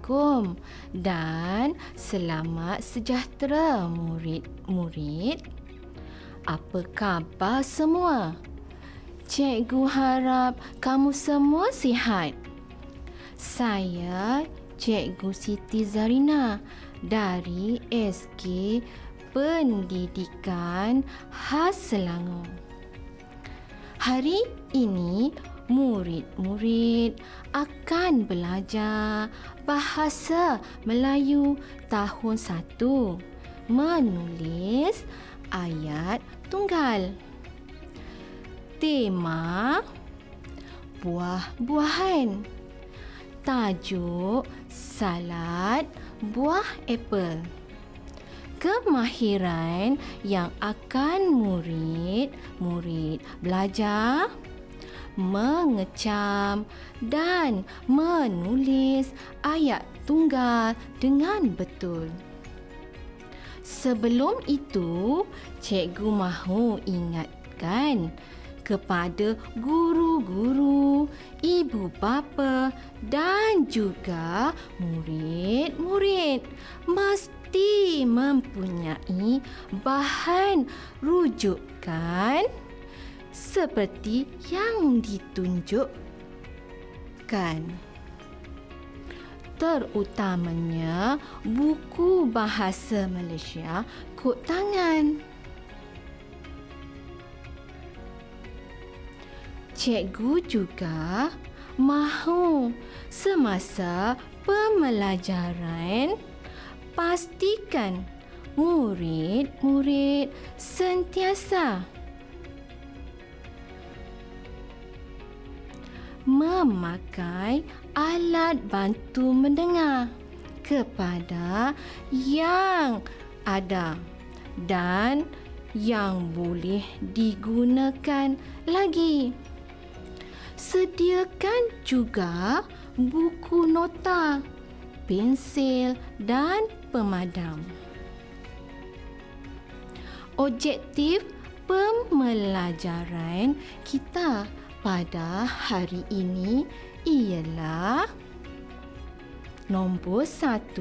Assalamualaikum dan selamat sejahtera murid-murid. Apa khabar semua? Cikgu harap kamu semua sihat. Saya Cikgu Siti Zarina dari SK Pendidikan Khas Selangor. Hari ini murid-murid akan belajar bahasa Melayu tahun 1, menulis ayat tunggal. Tema buah-buahan. Tajuk salad buah apel. Kemahiran yang akan murid-murid belajar mengecam dan menulis ayat tunggal dengan betul. Sebelum itu, cikgu mahu ingatkan kepada guru-guru, ibu bapa dan juga murid-murid mesti mempunyai bahan rujukan seperti yang ditunjukkan, terutamanya buku bahasa Malaysia kod tangan. Cikgu juga mahu semasa pembelajaran pastikan murid-murid sentiasa memakai alat bantu mendengar kepada yang ada dan yang boleh digunakan lagi. Sediakan juga buku nota, pensil dan pemadam. Objektif pembelajaran kita pada hari ini ialah nombor 1,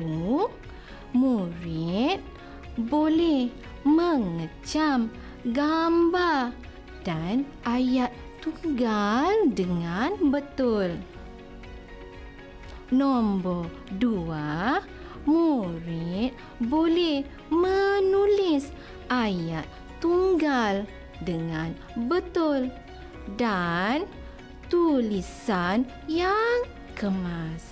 murid boleh mengecam gambar dan ayat tunggal dengan betul. Nombor 2, murid boleh menulis ayat tunggal dengan betul dan tulisan yang kemas.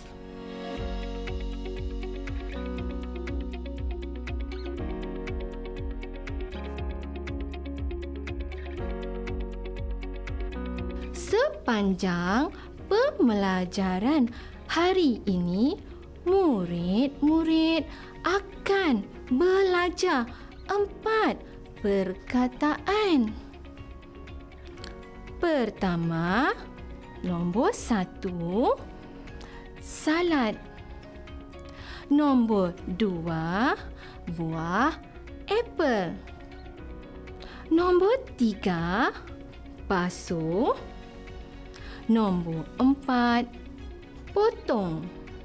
Sepanjang pembelajaran hari ini, murid-murid akan belajar 4 perkataan. Pertama, nombor 1, salad. Nombor 2, buah apel. Nombor 3, basuh. Nombor 4, potong.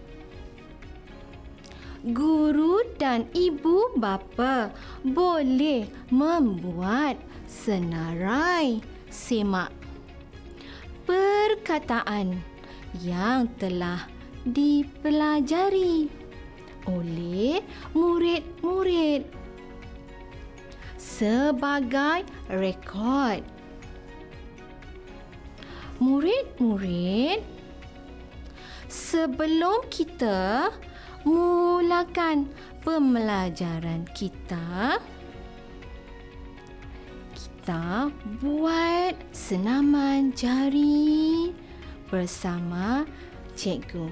Guru dan ibu bapa boleh membuat senarai semak perkataan yang telah dipelajari oleh murid-murid sebagai rekod. Murid-murid, sebelum kita mulakan pembelajaran kita buat senaman jari bersama cikgu.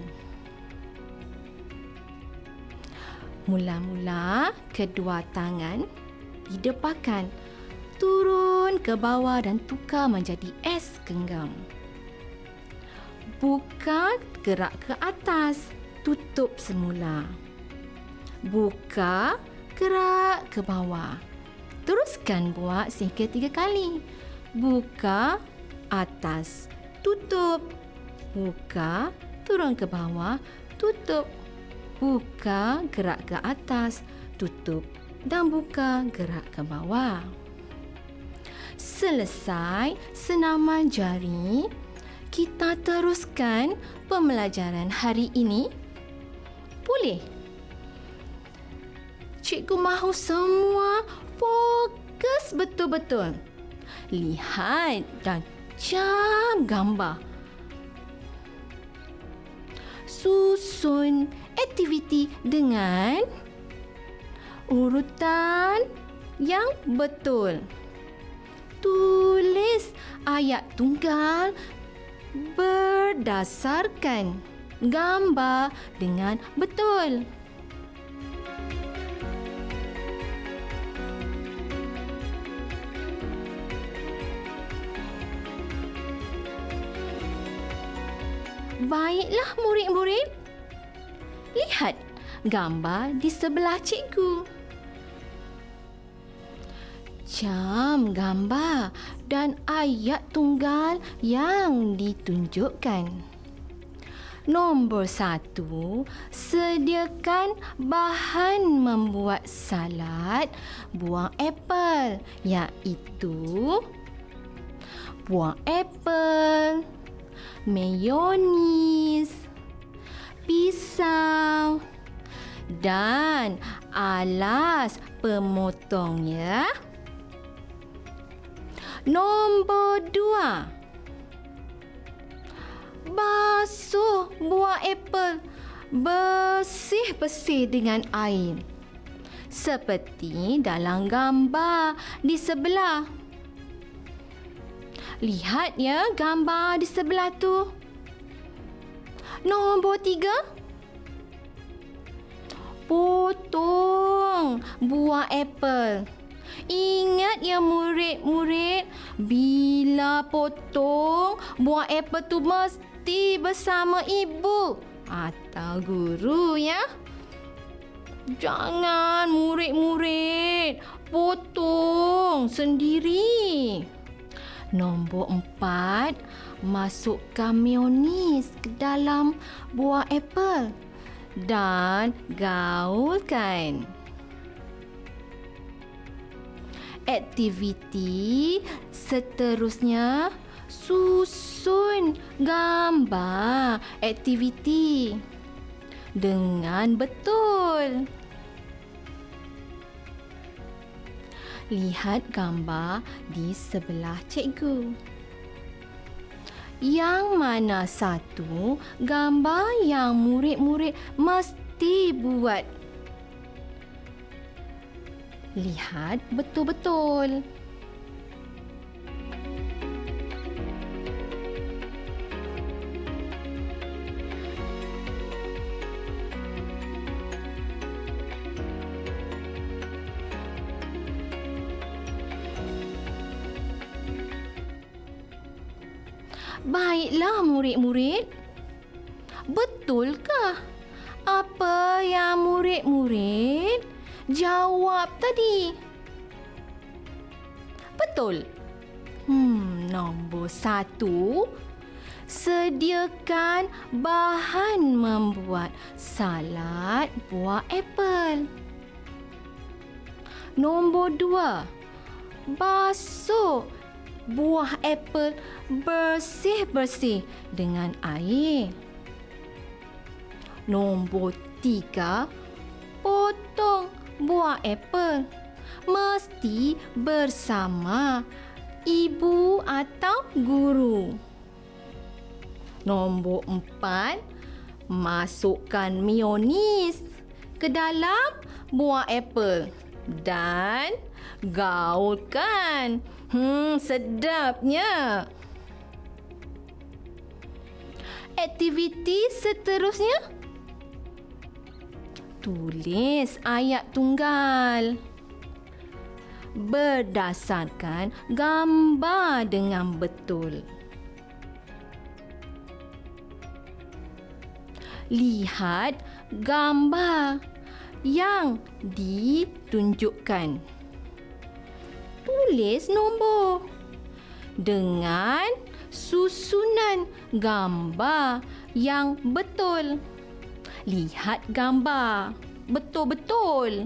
Mula-mula kedua tangan didepakkan, turun ke bawah dan tukar menjadi S genggam. Buka, gerak ke atas, tutup semula. Buka, gerak ke bawah. Teruskan buat sehingga 3 kali. Buka, atas, tutup. Buka, turun ke bawah, tutup. Buka, gerak ke atas. Tutup dan buka, gerak ke bawah. Selesai senaman jari, kita teruskan pembelajaran hari ini. Boleh? Cikgu mahu semua fokus betul-betul. Lihat dan jam gambar. Susun aktiviti dengan urutan yang betul. Tulis ayat tunggal berdasarkan gambar dengan betul. Baiklah murid-murid. Lihat gambar di sebelah cikgu. Jam gambar dan ayat tunggal yang ditunjukkan. Nombor 1, sediakan bahan membuat salad buah apel, iaitu buah apel, mayonis, pisau dan alas pemotong ya. Nombor 2, basuh buah apel bersih-bersih dengan air. Seperti dalam gambar di sebelah. Lihat ya gambar di sebelah tu. Nombor 3, potong buah apel. Ingat ya murid-murid, bila potong buah apel tu mesti bersama ibu atau guru ya. Jangan murid-murid potong sendiri. Nombor 4, masukkan mayonis ke dalam buah apel dan gaulkan. Aktiviti seterusnya, susun gambar aktiviti dengan betul. Lihat gambar di sebelah cikgu. Yang mana satu gambar yang murid-murid mesti buat? Lihat betul-betul. Baiklah murid-murid. Betulkah apa yang murid-murid jawab tadi? Betul. Nombor 1, sediakan bahan membuat salad buah apel. Nombor 2, basuh buah apel bersih-bersih dengan air. Nombor 3, potong buah apel mesti bersama ibu atau guru. Nombor 4, masukkan mayonis ke dalam buah apel dan gaulkan. Sedapnya. Aktiviti seterusnya, tulis ayat tunggal berdasarkan gambar dengan betul. Lihat gambar yang ditunjukkan. Tulis nombor dengan susunan gambar yang betul. lihat gambar. Betul-betul.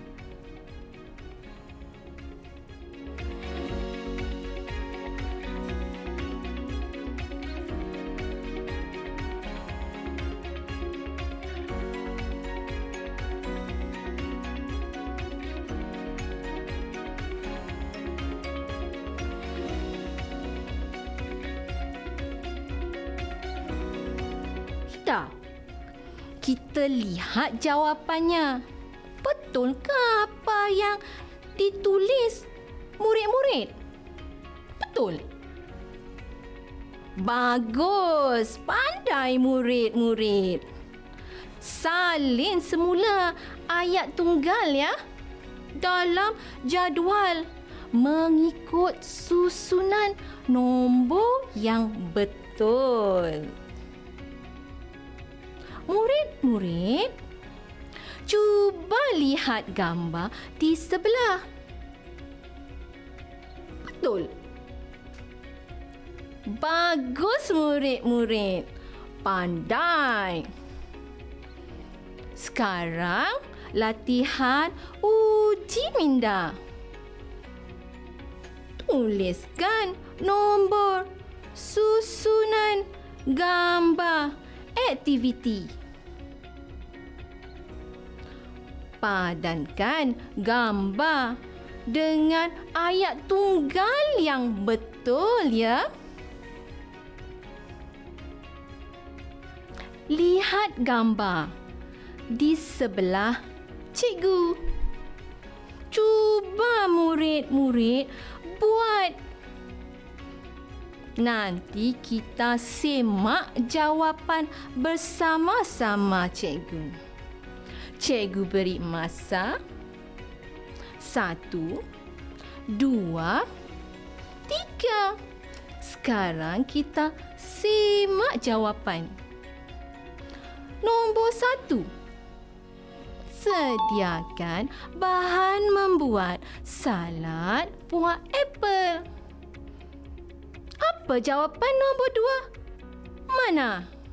Sudah. Kita lihat jawapannya. Betulkah apa yang ditulis murid-murid? Betul. Bagus. Pandai murid-murid. Salin semula ayat tunggal ya. Dalam jadual mengikut susunan nombor yang betul. Murid-murid, cuba lihat gambar di sebelah. Betul. Bagus murid-murid. Pandai. Sekarang latihan uji minda. Tuliskan nombor susunan gambar aktiviti. Padankan gambar dengan ayat tunggal yang betul ya. Lihat gambar di sebelah cikgu. Cuba murid-murid buat. Nanti kita semak jawapan bersama-sama cikgu. Cikgu beri masa 1, 2, 3. Sekarang kita semak jawapan. Nombor 1. Sediakan bahan membuat salad buah apel. Apa jawapan nombor 2? Mana?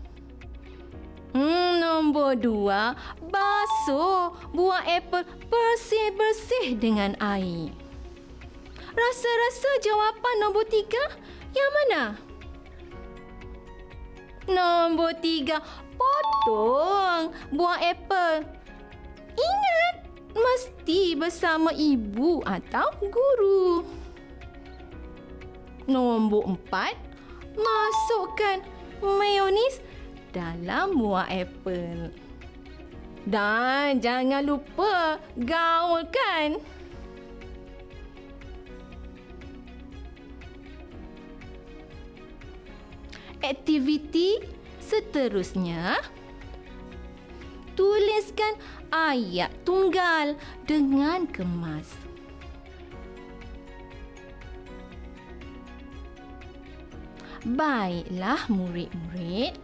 Nombor 2. Basuh buah apel bersih-bersih dengan air. Rasa-rasa jawapan nombor 3 yang mana? Nombor 3. Potong buah apel. Ingat, mesti bersama ibu atau guru. Nombor 4. Masukkan mayonis dalam buah apel. Dan jangan lupa gaulkan. Aktiviti seterusnya. Tuliskan ayat tunggal dengan kemas. Baiklah murid-murid.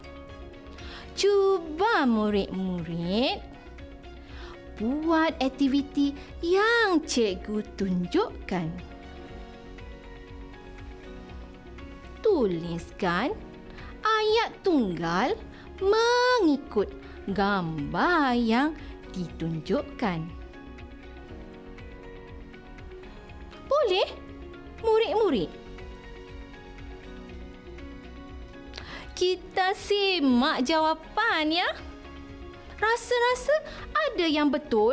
Cuba murid-murid buat aktiviti yang cikgu tunjukkan. Tuliskan ayat tunggal mengikut gambar yang ditunjukkan. Boleh, murid-murid? Kita simak jawapan ya. Rasa-rasa ada yang betul?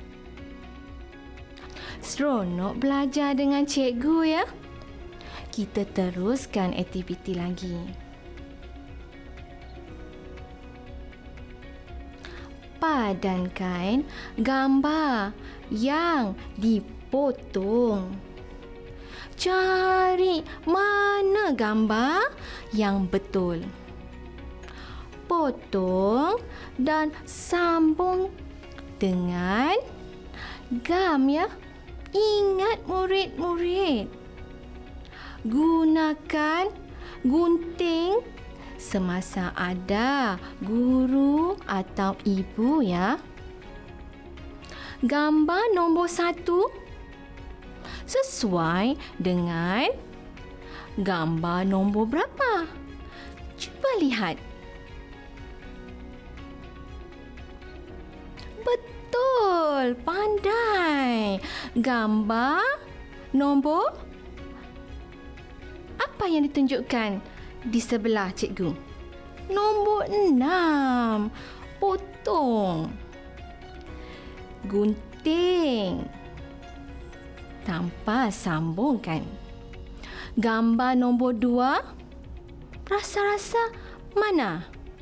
Seronok belajar dengan cikgu ya. Kita teruskan aktiviti lagi. Padankan gambar yang dipotong. Cari mana gambar yang betul. Potong dan sambung dengan gam ya. Ingat murid-murid. Gunakan gunting semasa ada guru atau ibu ya. Gambar nombor 1 sesuai dengan gambar nombor berapa? Cuba lihat. Betul, pandai. Gambar nombor apa yang ditunjukkan di sebelah cikgu? Nombor 6. Potong. Gunting. Tanpa sambungkan. Gambar nombor 2. Rasa-rasa mana?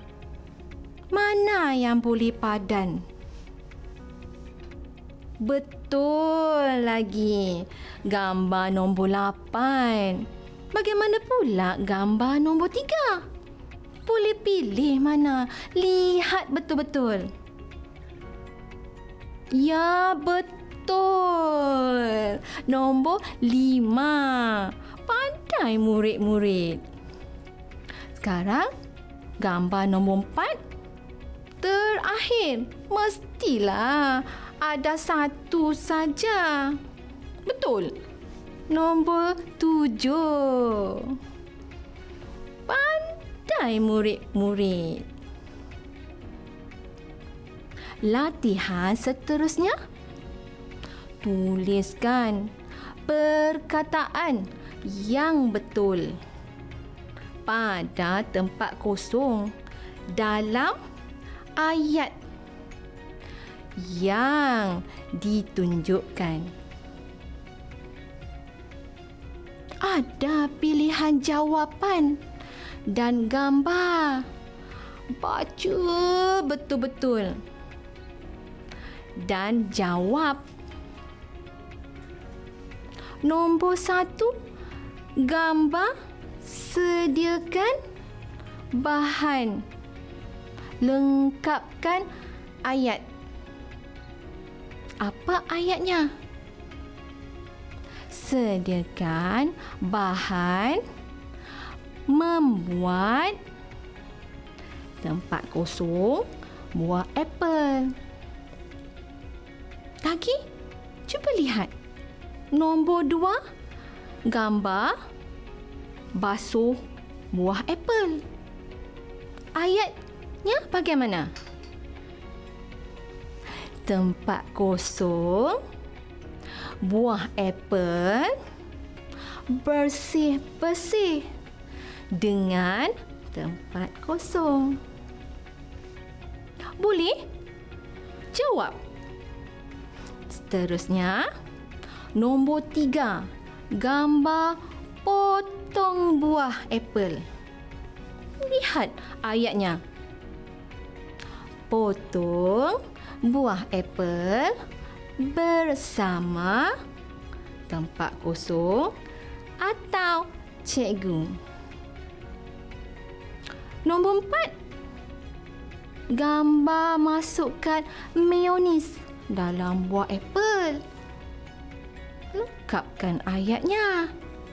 Mana yang boleh padan? Betul lagi. Gambar nombor 8. Bagaimana pula gambar nombor 3? Boleh pilih mana? Lihat betul-betul. Ya, betul. Nombor 5. Pandai murid-murid. Sekarang, gambar nombor 4. Terakhir, mestilah ada satu saja. Betul. Nombor 7. Pandai murid-murid. Latihan seterusnya. Tuliskan perkataan yang betul pada tempat kosong dalam ayat yang ditunjukkan. Ada pilihan jawapan dan gambar. Baca betul-betul dan jawab. Nombor 1, gambar sediakan bahan. Lengkapkan ayat. Apa ayatnya? Sediakan bahan membuat tempat kosong buah apel. Lagi, cuba lihat. Nombor 2, gambar basuh buah apel. Ayatnya bagaimana? Tempat kosong buah apel bersih-bersih dengan tempat kosong. Boleh? Jawab. Seterusnya, nombor 3, gambar potong buah apel. Lihat ayatnya. Potong buah apel bersama tempat kosong atau cikgu. Nombor 4, gambar masukkan mayonis dalam buah apel. Lengkapkan ayatnya.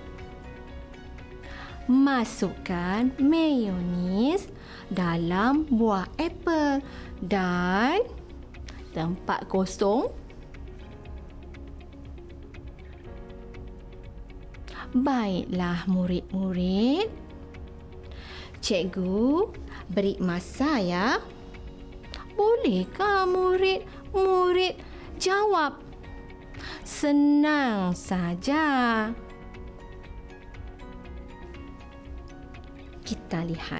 Masukkan mayonis dalam buah apel dan tempat kosong. Baiklah murid-murid. Cikgu beri masa ya. Bolehkah murid-murid jawab? Senang saja. Kita lihat.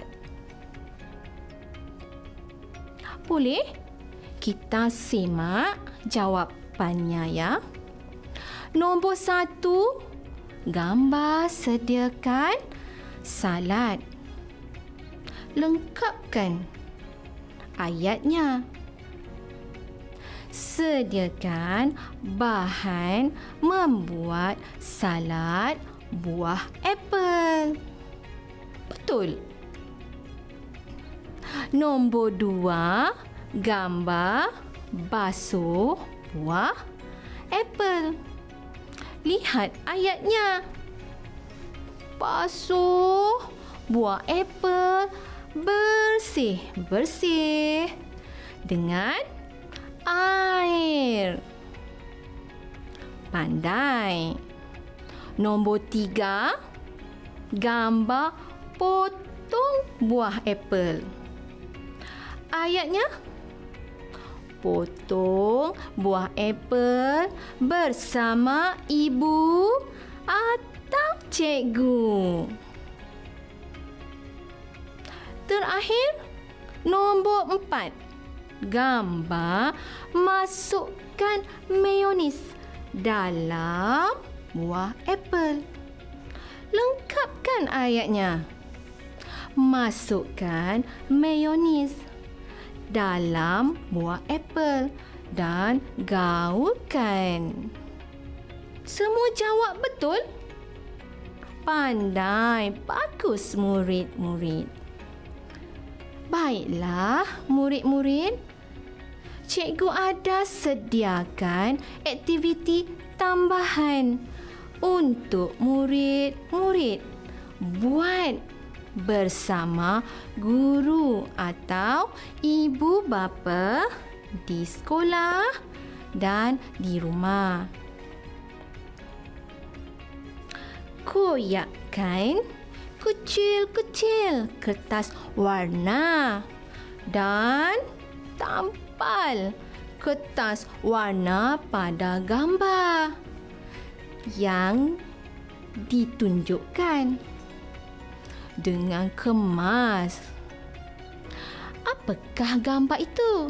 Boleh? Kita simak jawapannya ya. Nombor 1, gambar sediakan salad. Lengkapkan ayatnya. Sediakan bahan membuat salad buah apel. Betul. Nombor 2, gambar basuh buah apel. Lihat ayatnya. Basuh buah apel bersih-bersih dengan air. Pandai. Nombor 3, gambar potong buah apel. Ayatnya, Potong buah apel bersama ibu atau cikgu. Terakhir, nombor 4. Gambar masukkan mayonis dalam buah apel. Lengkapkan ayatnya. Masukkan mayonis dalam buah apel dan gaulkan. Semua jawab betul? Pandai, bagus murid-murid. Baiklah murid-murid, cikgu ada sediakan aktiviti tambahan untuk murid-murid buat bersama guru atau ibu bapa di sekolah dan di rumah. Koyakkan kecil-kecil kertas warna dan tampal kertas warna pada gambar yang ditunjukkan dengan kemas. Apakah gambar itu?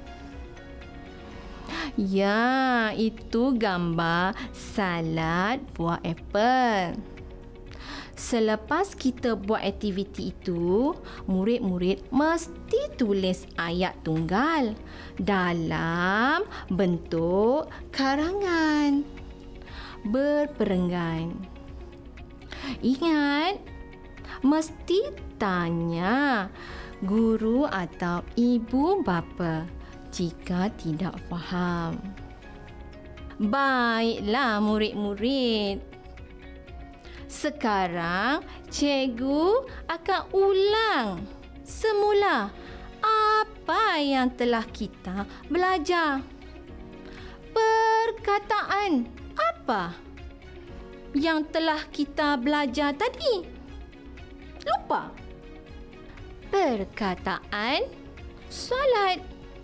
Ya, itu gambar salad buah apel. Selepas kita buat aktiviti itu, murid-murid mesti tulis ayat tunggal dalam bentuk karangan berperenggan. Ingat, mesti tanya guru atau ibu bapa jika tidak faham. Baiklah murid-murid. Sekarang cikgu akan ulang semula apa yang telah kita belajar. Perkataan apa yang telah kita belajar tadi? Lupa. Perkataan solat.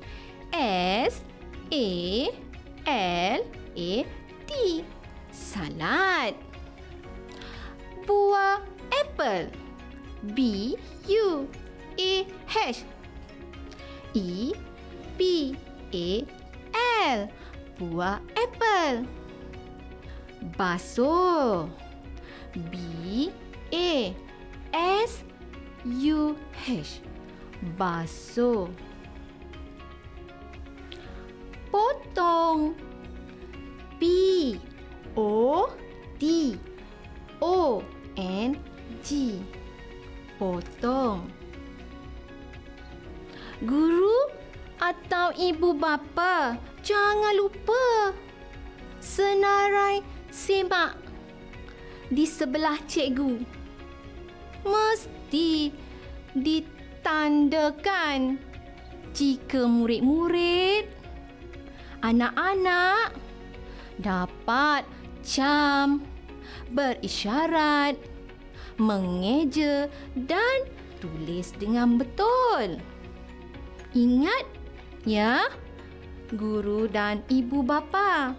S-A-L-A-T. Salat. Buah apple. B-U-A-H. E-P-A-L. Buah apple. Basuh. B-A-S-U-H. Basuh. Potong. P-O-T-O-N-G. Potong. Guru atau ibu bapa, jangan lupa senarai semak di sebelah cikgu. Mesti ditandakan jika murid-murid, anak-anak dapat jam, berisyarat, mengeja dan tulis dengan betul. Ingat ya, guru dan ibu bapa.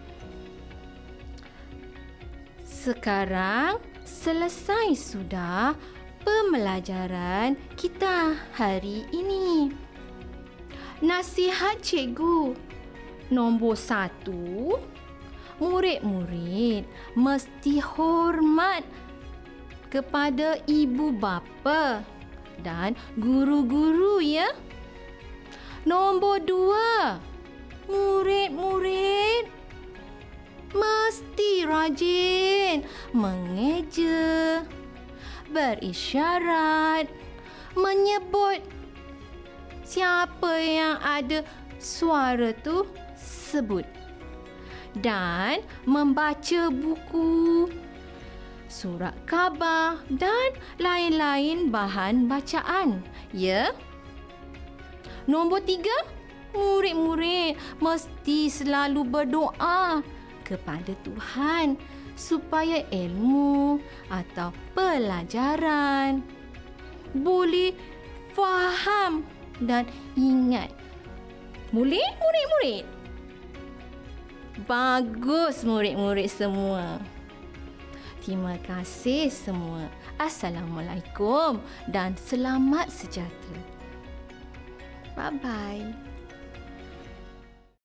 Sekarang selesai sudah pembelajaran kita hari ini. Nasihat cikgu nombor 1, murid-murid mesti hormat kepada ibu bapa dan guru-guru ya. Nombor 2, murid-murid mesti rajin mengeja, berisyarat, menyebut siapa yang ada suara tu sebut dan membaca buku, surat khabar dan lain-lain bahan bacaan ya. Nombor 3, murid-murid mesti selalu berdoa kepada Tuhan supaya ilmu atau pelajaran boleh faham dan ingat. Boleh, murid-murid? Bagus murid-murid semua. Terima kasih semua. Assalamualaikum dan selamat sejahtera. Bye-bye.